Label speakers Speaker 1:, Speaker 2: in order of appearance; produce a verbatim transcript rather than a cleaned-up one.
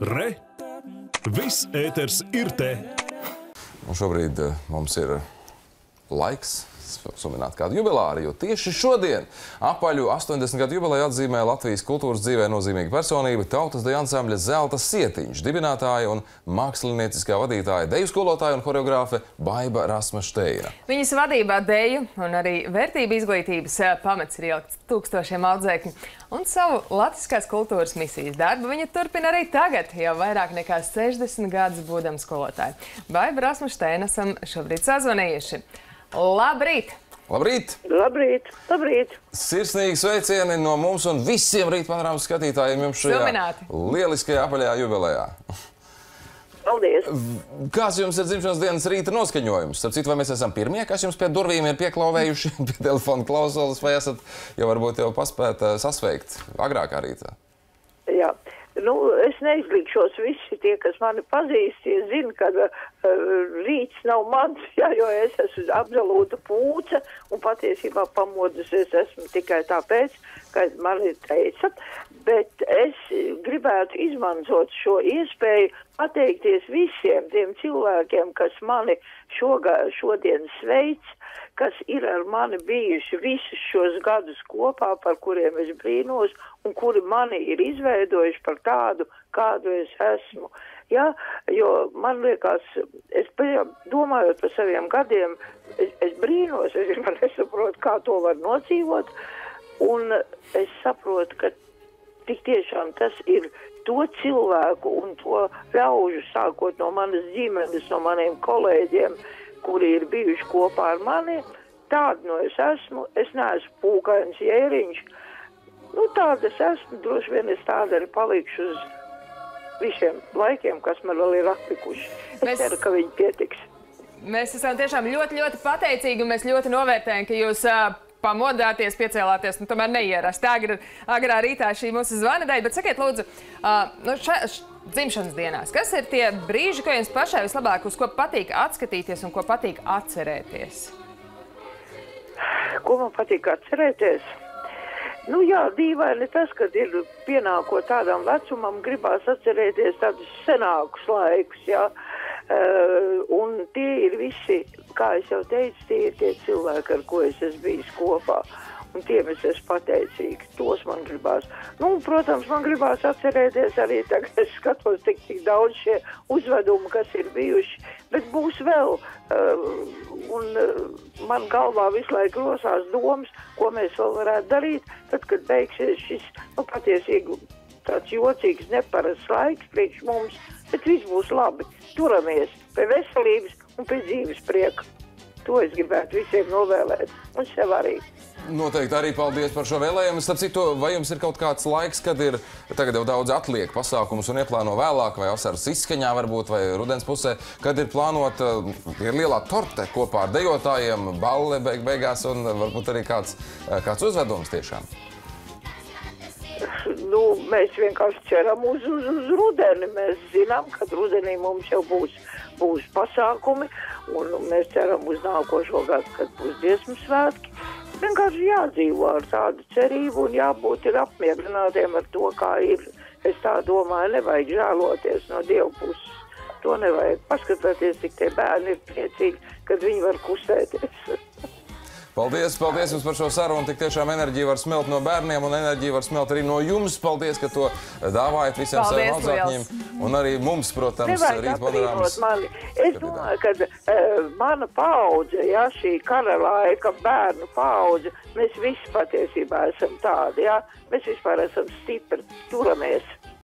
Speaker 1: Re! Viss ēters ir te!
Speaker 2: Un šobrīd uh, mums ir laiks sumināt kādu jubilāru, jo tieši šodien apaļu astoņdesmit gadu jubileju atzīmē Latvijas kultūras dzīvē nozīmīga personība, tautas deju ansambļa Zelta Sietiņš, dibinātāja un mākslinieciskā vadītāja, deju skolotāja un horeogrāfe Baiba Rasma-Šteina.
Speaker 3: Viņas vadībā deju un arī vērtību izglītības pamats ir ielikts tūkstošiem audzēkņu. Un savu latviskās kultūras misijas darbu viņa turpina arī tagad, jau vairāk nekā sešdesmit gadus būdama skolotāja. Baiba Rasma-Šteina esam šobrīd sazvanījuši. Labrīt!
Speaker 2: Labrīt!
Speaker 4: Labrīt! Labrīt!
Speaker 2: Sirsnīgi sveicieni no mums un visiem Rīt panorāmas skatītājiem jums šajā
Speaker 3: Silmināti.
Speaker 2: lieliskajā apaļajā jubilejā.
Speaker 4: Paldies!
Speaker 2: Kāds jums ir dzimšanas dienas rīta noskaņojums? Starp citu, vai mēs esam pirmie, kas jums pie durvīm ir pieklauvējuši pie telefona klauzulas, vai esat jau varbūt jau paspēt sasveikt agrākā rītā?
Speaker 4: Jā. Nu, es neizlikšos visi tie, kas mani pazīst, tie zina, ka uh, rīts nav mans, jā, jo es esmu absolūta pūce un patiesībā pamodusies esmu tikai tāpēc, ka mani teica, bet es gribētu izmantot šo iespēju pateikties visiem tiem cilvēkiem, kas mani šogā, šodien sveic, kas ir ar mani bijuši visus šos gadus kopā, par kuriem es brīnos, un kuri mani ir izveidojuši par tādu, kādu es esmu. Ja? Jo man liekas, es domājot par saviem gadiem, es, es brīnos, es nesaprotu, kā to var nodzīvot, un es saprotu, ka tik tiešām tas ir to cilvēku un to ļaužu, sākot no manas ģimenes, no maniem kolēģiem, kuri ir bijuši kopā ar mani, tādu no es esmu, es neesmu pūkains jēriņš, nu tāda es esmu, droši vien es tāda arī palikšu uz visiem laikiem, kas man vēl ir atlikuši. Es
Speaker 3: Mēs...
Speaker 4: ceru, ka viņi pietiks.
Speaker 3: Mēs esam tiešām ļoti, ļoti pateicīgi un mēs ļoti novērtējam, ka jūs uh, pamodāties, piecēlāties, nu tomēr neierasti agrā, agrā rītā šī mūsu zvana dēļ, bet sakiet lūdzu, uh, nu ša, š, dzimšanas dienās, kas ir tie brīži, ko jums pašai vislabāk, uz ko patīk atskatīties un ko patīk atcerēties?
Speaker 4: Ko man patīk atcerēties? Nu jā, dīvaini tas, kad ir pienākot tādam vecumam, gribās atcerēties tādus senākus laikus, jā. Uh, un tie ir visi, kā es jau teicu, tie ir tie cilvēki, ar ko es esmu bijis kopā. Un tiem es esmu pateicīgi. Tos man gribās. Nu, protams, man gribās atcerēties arī tagad, es skatos tik, tik daudz šie uzvedumi, kas ir bijuši, bet būs vēl. Uh, un uh, man galvā visu laiku rosās domas, ko mēs vēl varētu darīt, tad, kad beigsies šis, nu, patiesīgi tāds jocīgs, neparasts laiks priekš mums, bet viss būs labi. Turamies pie veselības un pie dzīves prieka. To es gribētu visiem novēlēt, un sev arī.
Speaker 2: Noteikti arī paldies par šo vēlējumu. Starp citu, vai jums ir kaut kāds laiks, kad ir tagad jau daudz atliek pasākumus un ieplāno vēlāk, vai vasaras izskaņā varbūt, vai rudens pusē, kad ir plānota, ir lielā torte kopā ar dejotājiem, balle beig beigās un varbūt arī kāds, kāds uzvedums tiešām?
Speaker 4: Nu, mēs vienkārši ceram uz, uz, uz rudeni. Mēs zinām, ka rudenī mums jau būs, būs pasākumi, un mēs ceram uz nākošo gadu, kad būs dziesmu svētki. Vienkārši jādzīvo ar tādu cerību un jābūt ir apmierinātiem ar to, kā ir. Es tā domāju, nevajag žēloties no Dieva puses. To nevajag. Paskatieties, cik tie bērni ir priecīgi, kad viņi var kustēties.
Speaker 2: Paldies, paldies jums par šo sarunu. Tik tiešām enerģija var smelt no bērniem un enerģija var smelt arī no jums. Paldies, ka to dāvājat visiem saviem audzēkņiem. Un arī mums, protams, Rīt panorāmas.
Speaker 4: Es domāju, ka uh, mana paudze, ja, šī kara laika bērnu paudze, mēs visi patiesībā esam tādi, ja. Mēs vispār esam stipri, turamies.